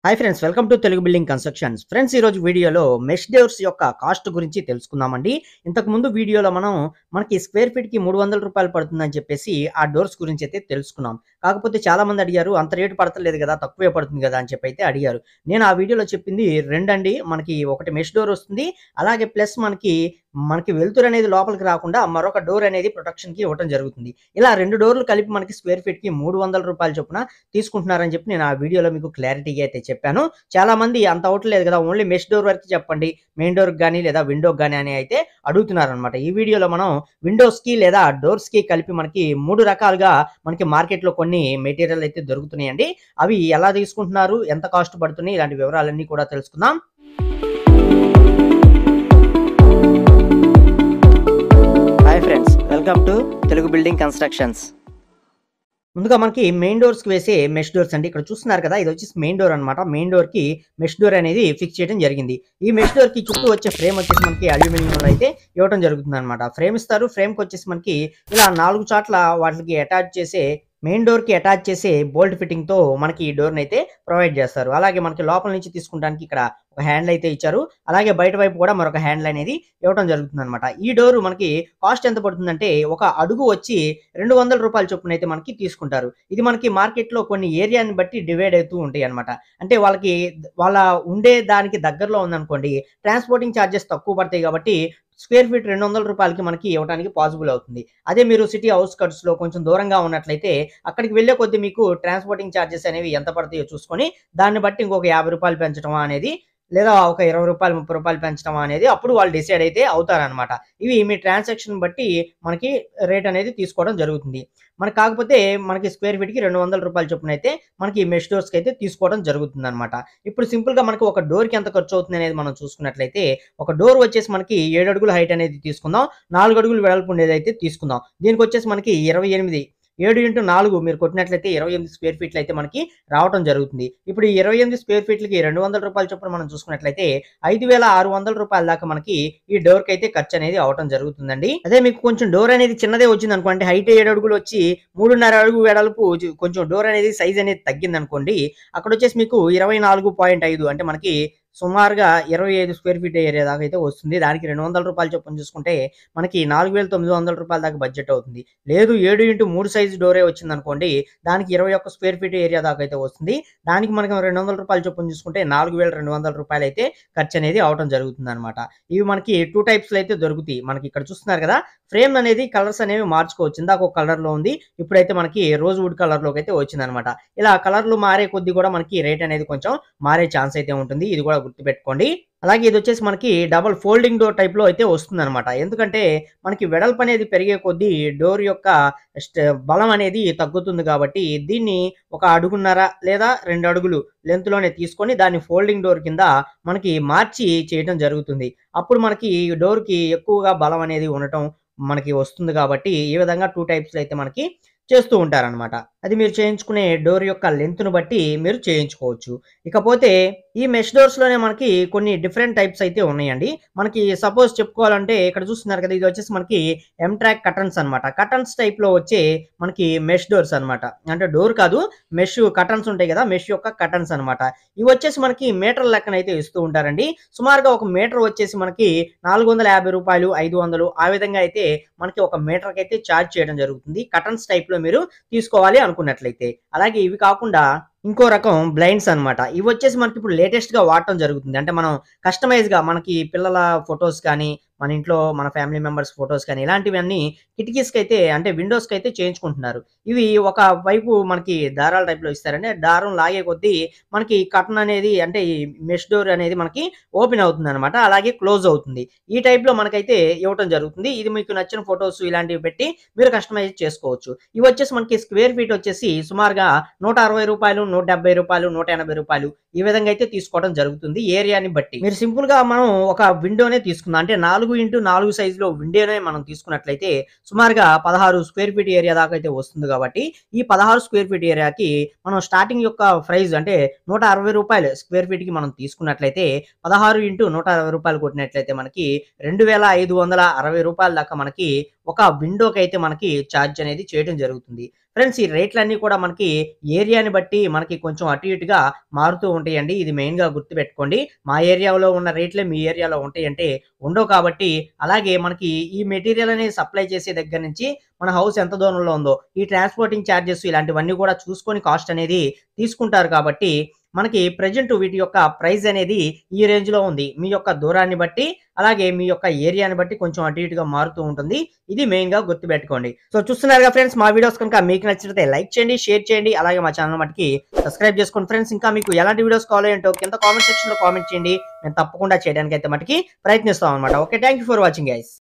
Hi friends, welcome to Telugu building constructions. Friends, ఈరోజు వీడియోలో mesh doors యొక్క కాస్ట్ గురించి తెలుసుకుందామండి. ఇంతకు ముందు వీడియోలో మనకి స్క్వేర్ ఫీట్‌కి రూ. 300 పడుతుందని చెప్పేసి ఆ డోర్స్ గురించి అయితే తెలుసుకున్నాం. కాకపోతే చాలామంది అడిగారు, అంత రేటు పడతలేదు కదా, తక్కువే పడుతుంది కదా అని చెప్పి అయితే అడిగారు. నేను ఆ వీడియోలో చెప్పింది రెండండి. మనకి ఒకటి మెష్ డోర్ వస్తుంది. అలాగే ప్లస్ మనకి వెలుతురు అనేది లోపలికి రాకుండా మరొక డోర్ అనేది ప్రొటెక్షన్‌కి ఇవ్వటం జరుగుతుంది. ఇలా 2 డోర్‌లు కలిపి మనకి స్క్వేర్ ఫీట్‌కి రూ. 300 చొప్పున తీసుకుంటున్నారని చెప్పి నేను ఆ వీడియోలో మీకు క్లారిటీగా అయితే చెప్పాను. చాలామంది అంత అవ్వట్లేదు కదా, ఓన్లీ మెష్ డోర్ వరకు చెప్పండి, మెయిన్ డోర్‌కి గాని లేదా విండోకి గాని అని అయితే అడుగుతున్నారనమాట. ఈ వీడియోలో మనం విండోస్‌కి లేదా డోర్స్‌కి కలిపి మనకి 3 రకాలుగా మనకి మార్కెట్‌లో కొన్ని మెటీరియల్ అయితే దొరుకుతున్నాయండి. అవి ఎలా తీసుకుంటున్నారు, ఎంత కాస్ట్ పడుతున్నాయి, ఇలాంటి వివరాలన్నీ కూడా తెలుసుకుందాం. Hi friends, welcome to Telugu building constructions. ముందుగా మనకి మెయిన్ డోర్స్‌కి వేసే మెష్ డోర్స్ అండి. ఇక్కడ చూస్తున్నారు కదా, ఇది వచ్చేసి మెయిన్ డోర్ అనమాట. మెయిన్ డోర్‌కి మెష్ డోర్ అనేది ఫిక్స్ చేయడం జరిగింది. ఈ మెష్ డోర్‌కి చుట్టూ వచ్చే ఫ్రేమ్ వచ్చేసి మనకి అల్యూమినియంలో అయితే ఇవ్వడం జరుగుతుందనమాట. ఫ్రేమ్ ఇస్తారు. ఫ్రేమ్‌కి వచ్చేసి మనకి ఇలా 4 చాట్ల వాటికి అటాచ్ చేసే మెయిన్ డోర్‌కి అటాచ్ చేసే బోల్ట్ ఫిట్టింగ్‌తో మనకి ఈ డోర్‌నైతే ప్రొవైడ్ చేస్తారు. అలాగే మనకి లోపల నుంచి తీసుకుంటానికి ఇక్కడ ఒక హ్యాండిల్ అయితే ఇచ్చారు. అలాగే బయట వైపు కూడా మరొక హ్యాండిల్ అనేది ఇవ్వడం జరుగుతుందనమాట. ఈ డోర్ మనకి కాస్ట్ ఎంత పడుతుందంటే, ఒక అడుగు వచ్చి రూ. 200 చొప్పున అయితే మనకి తీసుకుంటారు. ఇది మనకి మార్కెట్‌లో కొన్ని ఏరియాని బట్టి డివైడ్ అవుతూ ఉంటాయన్నమాట. అంటే వాళ్ళ ఉండే దానికి దగ్గరలో ఉందనుకోండి, ట్రాన్స్‌పోర్టింగ్ చార్జెస్ తక్కువ పడతాయి కాబట్టి స్క్వేర్ ఫీట్ రూ. 200కి మనకి ఇవ్వడానికి పాసిబుల్ అవుతుంది. అదే మీరు సిటీ ఔట్‌స్కర్ట్స్‌లో కొంచెం దూరంగా ఉన్నట్లయితే అక్కడికి వెళ్ళే కొద్దీ మీకు ట్రాన్స్‌పోర్టింగ్ చార్జెస్ అనేవి ఎంత పడతాయో చూసుకొని దాన్ని బట్టి ఇంకొక రూ. 50 పెంచడం అనేది, లేదా ఒక రూ. 20, రూ. 30 పెంచడం అనేది అప్పుడు వాళ్ళు డిసైడ్ అయితే అవుతారనమాట. ఇవి మీ ట్రాన్సాక్షన్ బట్టి మనకి రేట్ అనేది తీసుకోవడం జరుగుతుంది. కాకపోతే మనకి స్క్వేర్ ఫీట్‌కి రూ. 200 చొప్పున అయితే మనకి మెష్ డోర్స్‌కి అయితే తీసుకోవడం జరుగుతుందనమాట. ఇప్పుడు సింపుల్‌గా మనకు ఒక డోర్‌కి ఎంత ఖర్చు అవుతుంది అనేది మనం చూసుకున్నట్లయితే, ఒక డోర్ వచ్చేసి మనకి 7 అడుగుల హైట్ అనేది తీసుకుందాం. 4 అడుగులు వెడల్పు ఉండేదైతే తీసుకుందాం. దీనికొచ్చేసి మనకి 7x4 మీరు కొట్టినట్లయితే 28 స్క్వేర్ ఫీట్లు అయితే మనకి రావటం జరుగుతుంది. ఇప్పుడు ఈ 28 స్క్వేర్ ఫీట్‌లకి రూ. 200 చొప్పున మనం చూసుకున్నట్లయితే రూ. 5,600 దాకా మనకి ఈ డోర్‌కి అయితే ఖర్చు అనేది అవ్వటం జరుగుతుందండి. అదే మీకు కొంచెం డోర్ అనేది చిన్నదే వచ్చిందనుకోండి, హైట్ 7 అడుగులు వచ్చి 3.5 అడుగు వెడల్పు కొంచెం డోర్ అనేది సైజ్ అనేది తగ్గిందనుకోండి, అక్కడొచ్చేసి మీకు 24.5 అంటే మనకి సుమారుగా 25 స్క్వేర్ ఫీట్ ఏరియా దాకా అయితే వస్తుంది. దానికి రూ. 200 చొప్పున చూసుకుంటే మనకి రూ. 4,900 దాకా బడ్జెట్ అవుతుంది. లేదు 7x3 సైజ్ డోరే వచ్చిందనుకోండి, దానికి 21 స్క్వేర్ ఫీట్ ఏరియా దాకా అయితే వస్తుంది. దానికి మనకి రూ. 200 చొప్పున చూసుకుంటే రూ. 4,200 అయితే ఖర్చనేది అవ్వటం జరుగుతుందనమాట. ఇవి మనకి 2 టైప్స్‌లో అయితే దొరుకుతాయి. మనకి ఇక్కడ చూస్తున్నారు కదా, ఫ్రేమ్ అనేది కలర్స్ అనేవి మార్చుకోవచ్చు. ఇందాక ఒక కలర్‌లో ఉంది. ఇప్పుడైతే మనకి రోజ్ వుడ్ కలర్‌లోకైతే వచ్చిందనమాట. ఇలా కలర్‌లు మారే కొద్దీ కూడా మనకి రేట్ అనేది కొంచెం మారే ఛాన్స్ అయితే ఉంటుంది. ఇది కూడా గుర్తుపెట్టుకోండి. అలాగే ఇదొచ్చేసి మనకి డబుల్ ఫోల్డింగ్ డోర్ టైప్‌లో అయితే వస్తుందనమాట. ఎందుకంటే మనకి వెడల్పు అనేది పెరిగే కొద్దీ డోర్ యొక్క స్ట్ బలం అనేది తగ్గుతుంది కాబట్టి, దీన్ని ఒక అడుగున్నర లేదా 2 అడుగులు లెంగ్త్‌లోనే తీసుకొని దాన్ని ఫోల్డింగ్ డోర్ కింద మనకి మార్చి చేయటం జరుగుతుంది. అప్పుడు మనకి డోర్‌కి ఎక్కువగా బలం అనేది ఉండటం మనకి వస్తుంది కాబట్టి, ఈ విధంగా 2 టైప్స్‌లో అయితే మనకి చేస్తూ ఉంటారనమాట. అది మీరు చేయించుకునే డోర్ యొక్క లెంగ్త్‌ను బట్టి మీరు చేయించుకోవచ్చు. ఇకపోతే ఈ మెష్ డోర్స్‌లోనే మనకి కొన్ని డిఫరెంట్ టైప్స్ అయితే ఉన్నాయండి. మనకి సపోజ్ చెప్పుకోవాలంటే, ఇక్కడ చూస్తున్నారు కదా, ఇది వచ్చేసి మనకి ఎంట్రాక్ కర్టన్స్ అనమాట. కర్టన్స్ టైప్‌లో వచ్చే మనకి మెష్ డోర్స్ అనమాట. అంటే డోర్ కాదు, మెష్ కర్టన్స్ ఉంటాయి కదా, మెష్ యొక్క కర్టన్స్ అనమాట. ఇవి వచ్చేసి మనకి మీటర్ల లెక్కన అయితే ఇస్తూ ఉంటారండి. సుమారుగా ఒక మీటర్ వచ్చేసి మనకి రూ. 450, 500 ఆ విధంగా అయితే మనకి ఒక మీటర్‌కైతే చార్జ్ చేయడం జరుగుతుంది. కర్టన్స్ టైప్‌లో మీరు తీసుకోవాలి అనుకున్నట్లయితే. అలాగే ఇవి కాకుండా ఇంకో రకం బ్లైండ్స్ అనమాట. ఇవొచ్చేసి మనకిప్పుడు లేటెస్ట్‌గా వాడటం జరుగుతుంది. అంటే మనం కస్టమైజ్‌గా మనకి పిల్లల ఫోటోస్ కానీ, మన ఇంట్లో మన ఫ్యామిలీ మెంబర్స్ ఫోటోస్ కానీ, ఇలాంటివన్నీ కిటికీస్‌కైతే అంటే విండోస్‌కైతే చేయించుకుంటున్నారు. ఇవి ఒక వైపు మనకి దారాల టైప్‌లో ఇస్తారండి. దారం లాగే కొద్దీ మనకి కర్టన్ అనేది, అంటే ఈ మెష్ డోర్ అనేది మనకి ఓపెన్ అవుతుందనమాట. అలాగే క్లోజ్ అవుతుంది. ఈ టైప్‌లో మనకైతే ఇవ్వటం జరుగుతుంది. ఇది మీకు నచ్చిన ఫోటోస్ ఇలాంటివి పెట్టి మీరు కస్టమైజ్ చేసుకోవచ్చు. ఇవొచ్చేసి మనకి స్క్వేర్ ఫీట్ వచ్చేసి సుమారుగా రూ. 160, రూ. 180, రూ. 180 ఈ విధంగా అయితే తీసుకోవడం జరుగుతుంది ఏరియాని బట్టి. మీరు సింపుల్‌గా మనం ఒక విండోనే తీసుకుందాం. అంటే 4x4 సైజ్‌లో విండోనే మనం తీసుకున్నట్లయితే సుమారుగా 16 స్క్వేర్ ఫీట్ ఏరియా దాకా అయితే వస్తుంది కాబట్టి, ఈ 16 స్క్వేర్ ఫీట్ ఏరియాకి మనం స్టార్టింగ్ యొక్క ప్రైస్ అంటే రూ. 160 స్క్వేర్ ఫీట్‌కి మనం తీసుకున్నట్లయితే 16x160 కొట్టినట్లయితే మనకి రూ. 2,560 దాకా మనకి ఒక విండోకైతే మనకి చార్జ్ అనేది చేయడం జరుగుతుంది. ఫ్రెండ్స్ ఈ రేట్లన్నీ కూడా మనకి ఏరియాని బట్టి మనకి కొంచెం అటు ఇటుగా మారుతూ ఉంటాయండి. ఇది మెయిన్‌గా గుర్తుపెట్టుకోండి. మా ఏరియాలో ఉన్న రేట్లే మీ ఏరియాలో ఉంటాయంటే ఉండవు కాబట్టి, అలాగే మనకి ఈ మెటీరియల్ అనేది సప్లై చేసే దగ్గర నుంచి మన హౌస్ ఎంత దూరంలో ఉందో, ఈ ట్రాన్స్‌పోర్టింగ్ చార్జెస్ ఇలాంటివన్నీ కూడా చూసుకొని కాస్ట్ అనేది తీసుకుంటారు కాబట్టి, మనకి ప్రెజెంట్ వీటి యొక్క ప్రైస్ అనేది ఈ రేంజ్‌లో ఉంది. మీ యొక్క దూరాన్ని బట్టి, అలాగే మీ యొక్క ఏరియాని బట్టి కొంచెం అటు ఇటుగా మారుతూ ఉంటుంది. ఇది మెయిన్‌గా గుర్తుపెట్టుకోండి. సో చూస్తున్నారుగా ఫ్రెండ్స్ మా వీడియోస్ కనుక మీకు నచ్చినట్లయితే లైక్ చేయండి, షేర్ చేయండి. అలాగే మా ఛానల్ మటికి సబ్స్క్రైబ్ చేసుకోండి ఫ్రెండ్స్. ఇంకా మీకు ఎలాంటి వీడియోస్ కావాలో ఏంటో కింద కామెంట్ సెక్షన్‌లో కామెంట్ చేయండి. నేను తప్పకుండా చేయడానికైతే మటికి ప్రయత్నిస్తాం అన్నమాట. Okay. Thank you for watching guys.